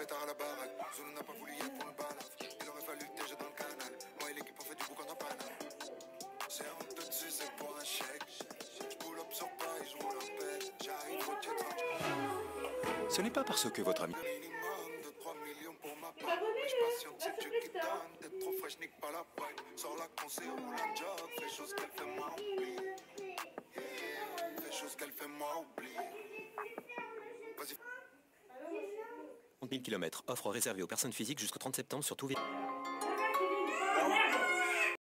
pétard à la baraque. Zone n'a pas voulu y être pour le balaf. Il aurait fallu déjà dans le canal. Moi et l'équipe on fait du boucan en paname. C'est honteux dessus, c'est pour un chèque. J'pull up sur Paris, j'roule en pêche. J'arrive au jet lag. Ce n'est pas parce que votre ami... Minimum de 3 millions pour ma part. Mais j'patiente, c'est Dieu qui donne. T'es trop fraîche, nique pas la pipe. Sors la conseil, roule un job. Fais chose qu'elle fait moi oublier. Fais chose qu'elle fait moi oublier. Vas-y. 30 000 km, offre réservée aux personnes physiques jusqu'au 30 septembre sur tout...